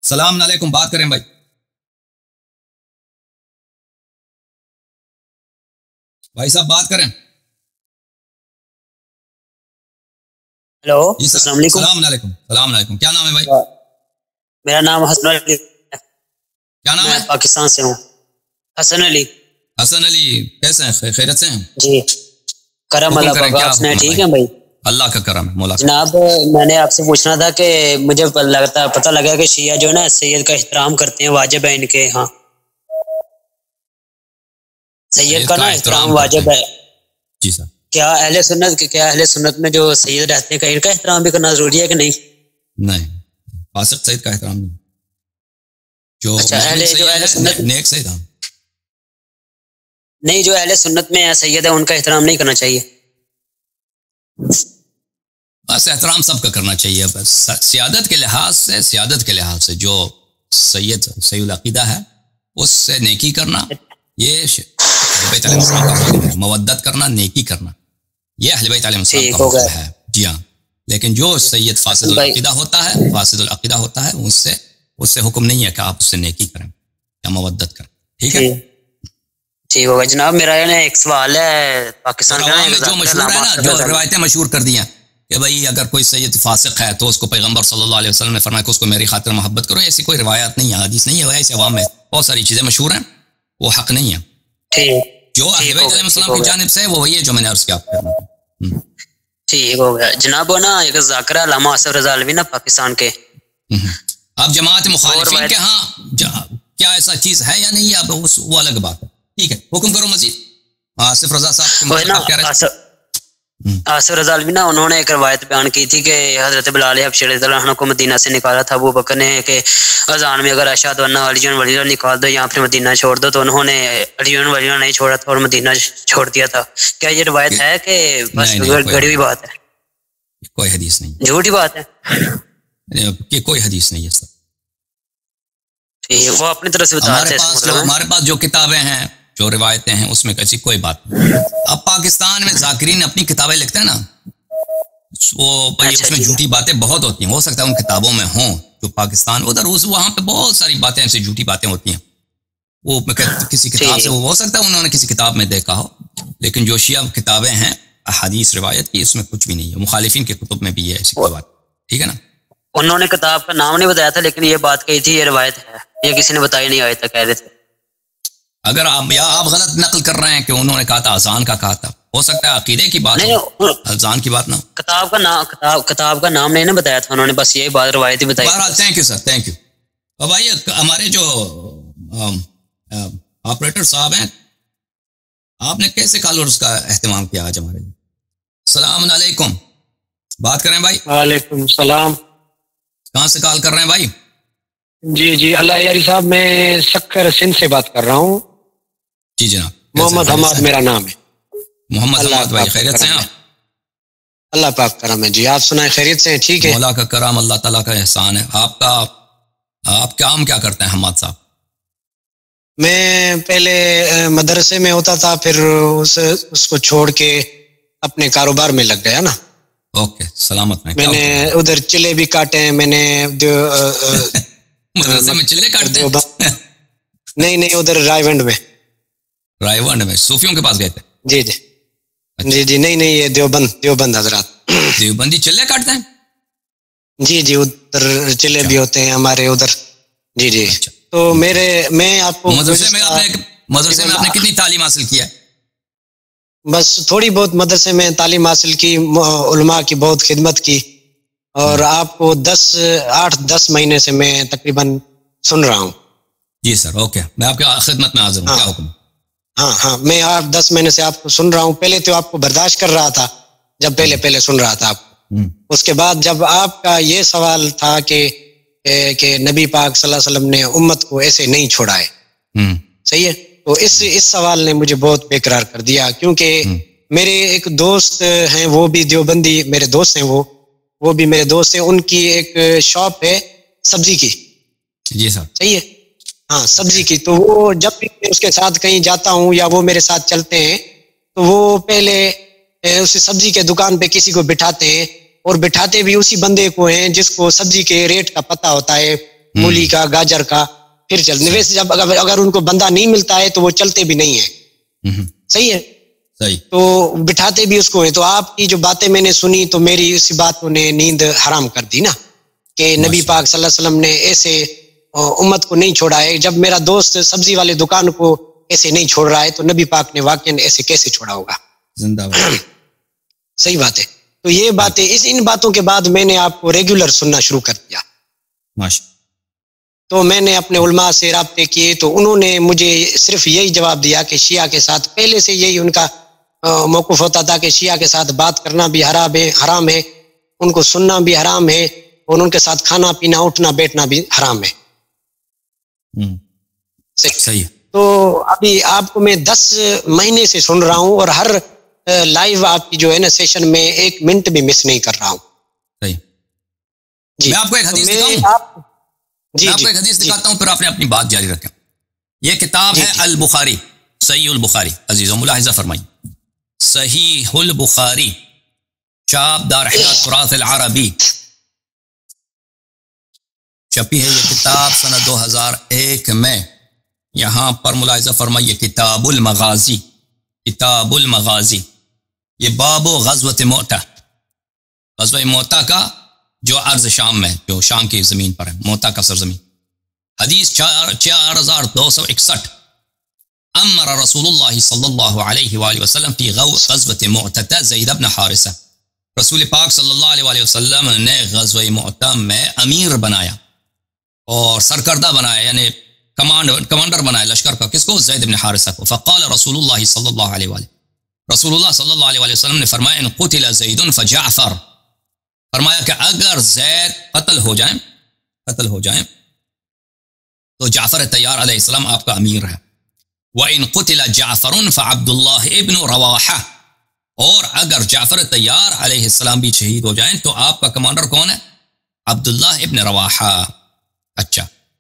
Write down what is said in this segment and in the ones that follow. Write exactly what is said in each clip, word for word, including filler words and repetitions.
السلام علیکم، بات کریں بھائی. بھائی صاحب بات کریں. ہیلو جی سر. السلام علیکم. السلام علیکم. السلام علیکم. کیا نام ہے بھائی؟ میرا نام حسن علی. کیا نام میں ہے؟ پاکستان سے ہوں. حسن علی. حسن علی کیسے ہیں؟ خیریت سے ہیں؟ جی کرم حکم اللہ کریں، پاک. کیا آپ سنائیں حکم ہے ٹھیک ہے بھائی؟ اللہ کا کرم ہے مولا. جناب میں نے آپ سے پوچھنا تھا کہ مجھے لگتا پتہ لگا کہ شیعہ جو ہے نا سید کا احترام کرتے ہیں، واجب ہے ان کے ہاں. سید کا نا احترام واجب ہے. جی سر. کیا اہل سنت کیا اہل سنت میں جو سید رہتے ہیں، ان کا احترام بھی کرنا ضروری ہے کہ نہیں؟ نہیں، فاسق سید کا احترام نہیں. جو اچھا اہل جو اہل سنت نیک سید ہاں نہیں، جو اہل سنت میں سید ہے ان کا احترام نہیں کرنا چاہیے. بس احترام سب کا کرنا چاہیے. بس سیادت کے لحاظ سے سیادت کے لحاظ سے جو سید صحیح العقیدہ ہے اس سے نیکی کرنا، یہ اہل بیت علیہ السلام کا حکم ہے. مودت کرنا، نیکی کرنا، یہ اہل بیت علیہ السلام کا حکم ہے. جی ہاں. لیکن جو سید فاسد العقیدہ ہوتا ہے فاسد العقیدہ ہوتا ہے اس سے اس سے حکم نہیں ہے کہ آپ اس سے نیکی کریں یا مودت کریں. ٹھیک ہے، ٹھیک ہوگا جناب. میرا ایک سوال ہے پاکستان کا جو مشہور ہے نا، جو روایتیں مشہور کر دی ہیں کہ بھئی اگر کوئی سید فاسق ہے تو اس کو پیغمبر صلی اللہ علیہ وسلم نے فرمایا کہ اس کو میری خاطر محبت کرو. ایسی کوئی روایت نہیں ہے، حدیث نہیں ہے. ایسے عوام میں بہت ساری چیزیں مشہور ہیں، وہ حق نہیں ہے. جو اہل بیت علیہ السلام کی جانب سے وہ وہی ہے جو میں نے عرض کیا. ٹھیک ہو گیا جناب. وہ نا ایک ذاکرہ علامہ آصف رضا علوی نا پاکستان کے، اب جماعت مخالفین کے ہاں کیا ایسا چیز ہے یا نہیں، اب وہ الگ بات ہے. ٹھیک ہے، حکم کرو مزید. آصف رضا صاحب آصف رضا علوی نا انہوں نے ایک روایت بیان کی تھی کہ حضرت بلال حبشی رضی اللہ عنہ کو مدینہ سے نکالا تھا ابو بکر نے کہ اذان میں اگر اشہد ان علی ولی اللہ نکال دو یا پھر مدینہ چھوڑ دو، تو انہوں نے علی ولی اللہ نہیں چھوڑا تھا اور مدینہ چھوڑ دیا تھا. کیا یہ روایت ہے کہ بس گڑی ہوئی بات ہے؟ کوئی حدیث نہیں، جھوٹی بات ہے کہ کوئی حدیث نہیں ہے سر. وہ اپنی طرف سے بتاتے ہیں. ہمارے پاس جو کتابیں ہیں، جو روایتیں ہیں، اس میں کیسی کوئی بات نہیں. اب پاکستان میں ذاکرین اپنی کتابیں لکھتے ہیں نا، وہ اس میں جھوٹی باتیں بہت ہوتی ہیں. ہو سکتا ہے ان کتابوں میں ہوں جو پاکستان ادھر وہاں پہ بہت ساری باتیں ایسی جھوٹی باتیں ہوتی ہیں. وہ کسی کتاب سے ہو سکتا ہے انہوں نے کسی کتاب میں دیکھا ہو، لیکن جو شیعہ کتابیں ہیں احادیث روایت کی، اس میں کچھ بھی نہیں ہے. مخالفین کے کتب میں بھی ہے ایسی کوئی بات. ٹھیک ہے نا. انہوں نے کتاب کا نام نہیں بتایا تھا، لیکن یہ بات کہی تھی یہ روایت ہے، یہ کسی نے بتائی نہیں آئے تک کہہ رہے تھے. اگر آپ یا آپ غلط نقل کر رہے ہیں کہ انہوں نے کہا تھا اذان کا کہا تھا، ہو سکتا ہے عقیدے کی بات ہو، اذان کی بات نہ ہو. کتاب کا نام کتاب کتاب کا نام نہیں نا بتایا تھا انہوں نے، بس یہی بات روایت ہی بتائی. بہرحال thank you sir, thank you. اور بھائی ہمارے جو آپریٹر صاحب ہیں، آپ نے کیسے کالرز کا اہتمام کیا آج ہمارے لیے؟ السلام علیکم، بات کریں بھائی. وعلیکم السلام. کہاں سے کال کر رہے ہیں بھائی؟ جی جی اللہ یاری صاحب، میں سکر سندھ سے بات کر رہا ہوں. جی جناب. محمد حماد میرا نام ہے. محمد حماد بھائی خیریت سے ہیں آپ؟ اللہ پاک کرم ہے. جی آپ سنائیں خیریت سے ہیں؟ ٹھیک ہے، مولا کا کرم، اللہ تعالیٰ کا احسان ہے. آپ کا آپ کام کیا کرتے ہیں حماد صاحب؟ میں پہلے مدرسے میں ہوتا تھا، پھر اس اس کو چھوڑ کے اپنے کاروبار میں لگ گیا نا. اوکے سلامت میں. میں نے ادھر چلے بھی کاٹے ہیں، میں نے مدرسے میں چلے کاٹتے ہیں؟ نہیں نہیں، ادھر رائے ونڈ میں. رائے ونڈ میں صوفیوں کے پاس گئے تھے؟ جی جی جی جی نہیں نہیں، یہ دیوبند دیوبند حضرات. دیوبندی چلے کاٹتے ہیں؟ جی جی ادھر چلے بھی ہوتے ہیں ہمارے ادھر. جی جی. تو میرے میں آپ کو مدرسے میں آپ نے مدرسے میں آپ نے کتنی تعلیم حاصل کیا ہے؟ بس تھوڑی بہت مدرسے میں تعلیم حاصل کی، علماء کی بہت خدمت کی، اور آپ کو دس آٹھ دس مہینے سے میں تقریباً سن رہا ہوں. جی سر اوکے، میں آپ کی خدمت میں حاضر ہوں. کیا حکم؟ ہاں ہاں میں آٹھ دس مہینے سے آپ کو سن رہا ہوں. پہلے تو آپ کو برداشت کر رہا تھا جب پہلے پہلے سن رہا تھا آپ کو. اس کے بعد جب آپ کا یہ سوال تھا کہ کہ نبی پاک صلی اللہ علیہ وسلم نے امت کو ایسے نہیں چھوڑا ہے، صحیح ہے، تو اس اس سوال نے مجھے بہت بے قرار کر دیا. کیونکہ میرے ایک دوست ہیں، وہ بھی دیوبندی میرے دوست ہیں، وہ وہ بھی میرے دوست ہیں. ان کی ایک شاپ ہے سبزی کی. جی سر صحیح ہے، ہاں سبزی کی. تو وہ جب بھی میں اس کے ساتھ کہیں جاتا ہوں یا وہ میرے ساتھ چلتے ہیں، تو وہ پہلے اس سبزی کے دکان پہ کسی کو بٹھاتے ہیں، اور بٹھاتے بھی اسی بندے کو ہیں جس کو سبزی کے ریٹ کا پتہ ہوتا ہے. مولی کا, گاجر کا, پھر چلتے. ویسے جب اگر, اگر ان کو بندہ نہیں ملتا ہے تو وہ چلتے بھی نہیں ہیں. صحیح ہے, صحیح, تو بٹھاتے بھی اس کو ہیں. تو آپ کی جو باتیں میں نے سنی تو میری اسی باتوں نے نیند حرام کر دی نا, کہ نبی پاک صلی اللہ علیہ وسلم نے ایسے امت کو نہیں چھوڑا ہے. جب میرا دوست سبزی والے دکان کو ایسے نہیں چھوڑ رہا ہے تو نبی پاک نے واقعا ایسے کیسے چھوڑا ہوگا؟ زندہ باد. صحیح بات ہے. تو یہ باتیں, اس ان باتوں کے بعد میں نے آپ کو ریگولر سننا شروع کر دیا. ماشاء. تو میں نے اپنے علماء سے رابطے کیے تو انہوں نے مجھے صرف یہی جواب دیا کہ شیعہ کے ساتھ پہلے سے یہی ان کا موقف ہوتا تھا کہ شیعہ کے ساتھ بات کرنا بھی حرام ہے, حرام ہے, ان کو سننا بھی حرام ہے, اور ان کے ساتھ کھانا پینا اٹھنا بیٹھنا بھی حرام ہے. صحیح. تو ابھی آپ کو میں دس مہینے سے سن رہا ہوں اور ہر لائیو آپ کی جو ہے نا سیشن میں ایک منٹ بھی مس نہیں کر رہا ہوں. صحیح. جی میں آپ کو ایک حدیث دکھاؤں, میں آپ کو ایک حدیث دکھاتا ہوں, پھر آپ نے اپنی بات جاری رکھیں. یہ کتاب ہے البخاری, صحیح البخاری. عزیزو ملاحظہ فرمائیں, صحیح البخاری, چاپ دار حیات تراث العربی, چھپی ہے یہ کتاب سنہ دو ہزار ایک میں. یہاں پر ملاحظہ فرمائیے, کتاب المغازی, کتاب المغازی, یہ باب و غزوۃ مؤتہ, غزوہ مؤتہ کا جو عرض شام میں, جو شام کی زمین پر ہے, مؤتہ کا سرزمین. حدیث چار چار ہزار دو سو اکسٹھ. امر رسول اللہ صلی اللہ علیہ وآلہ وسلم فی غزوۃ مؤتہ زید بن حارثہ, رسول پاک صلی اللہ علیہ وآلہ وسلم نے غزوہ مؤتہ میں امیر بنایا اور سرکردہ بنایا, یعنی کمانڈ کمانڈر بنایا لشکر کا. کس کو؟ زید بن حارثہ کو. فقال رسول اللہ صلی اللہ علیہ وآلہ, رسول اللہ صلی اللہ علیہ وسلم نے فرمایا, ان قتل زید فجعفر, فرمایا کہ اگر زید قتل ہو جائیں قتل ہو جائیں تو جعفر طیار علیہ السلام آپ کا امیر ہے. وَإِن قُتِلَ جَعْفَرٌ فَعَبْدُ اللَّهِ ابْنُ رَوَاحَةَ, اور اگر جعفر طیار علیہ السلام بھی شہید ہو جائیں تو آپ کا کمانڈر کون ہے؟ عبداللہ ابن رواحہ. اچھا.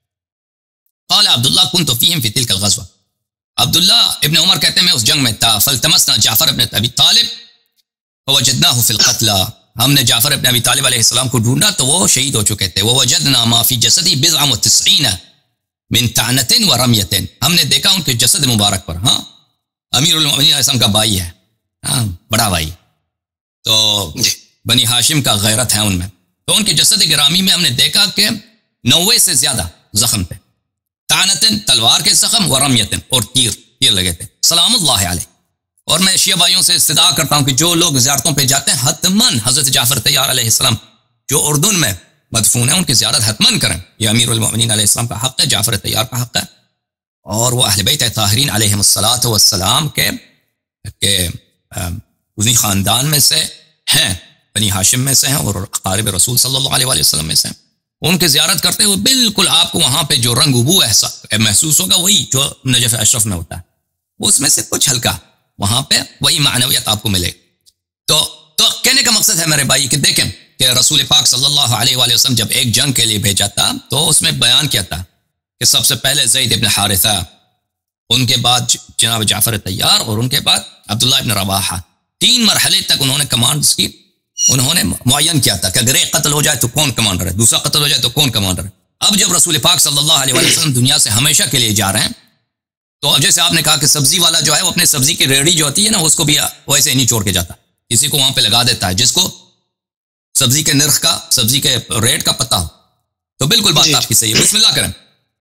قال عبداللہ كنت فيهم في تلك الغزوة, عبداللہ ابن عمر کہتے ہیں میں اس جنگ میں تھا. فالتمسنا جعفر ابن ابی طالب فوجدناه في القتلى, ہم نے جعفر ابن ابی طالب علیہ السلام کو ڈھونڈا تو وہ شہید ہو چکے تھے. ووجدنا ما في جسده بضع وتسعين من طعنة ورمية, ہم نے دیکھا ان کے جسد مبارک پر, ہاں امیر المؤمنین علیہ السلام کا بھائی ہے, ہاں بڑا بھائی, تو بنی ہاشم کا غیرت ہے ان میں. تو ان کے جسد گرامی میں ہم نے دیکھا کہ نوے سے زیادہ زخم تھے. طعنتن تلوار کے زخم, ورمیتن اور تیر تیر لگے تھے. سلام اللہ علیہ. اور میں شیعہ بھائیوں سے استدعا کرتا ہوں کہ جو لوگ زیارتوں پہ جاتے ہیں حتماً حضرت جعفر طیار علیہ السلام جو اردن میں مدفون ہیں ان کی زیارت حتماً کریں. یہ امیر المؤمنین علیہ السلام کا حق ہے, جعفر طیار کا حق ہے, اور وہ اہل بیت طاہرین علیہم الصلاۃ والسلام کے کہ اسی خاندان میں سے ہیں, بنی ہاشم میں سے ہیں اور اقارب رسول صلی اللہ علیہ وسلم میں سے ہیں. ان کی زیارت کرتے ہوئے بالکل آپ کو وہاں پہ جو رنگ ابو محسوس ہوگا وہی جو نجف اشرف میں ہوتا ہے, اس میں سے کچھ ہلکا وہاں پہ وہی معنویت آپ کو ملے. تو تو کہنے کا مقصد ہے میرے بھائی کہ دیکھیں کہ رسول پاک صلی اللہ علیہ وآلہ وسلم جب ایک جنگ کے لیے بھیجا تھا تو اس میں بیان کیا تھا کہ سب سے پہلے زید ابن حارثہ, ان کے بعد جناب جعفر طیار, اور ان کے بعد عبداللہ ابن رواحہ. تین مرحلے تک انہوں نے کمانڈز کی انہوں نے معین کیا تھا کہ اگر ایک قتل ہو جائے تو کون کمانڈر ہے, دوسرا قتل ہو جائے تو کون کمانڈر ہے. اب جب رسول پاک صلی اللہ علیہ وسلم دنیا سے ہمیشہ کے لیے جا رہے ہیں تو جیسے آپ نے کہا کہ سبزی والا جو ہے وہ اپنے سبزی کی ریڑھی جو ہوتی ہے نا اس کو بھی ویسے نہیں چھوڑ کے جاتا, کسی کو وہاں پہ لگا دیتا ہے جس کو سبزی کے نرخ کا, سبزی کے ریٹ کا پتہ ہو. تو بالکل بات آپ کی صحیح ہے. بسم اللہ کریں.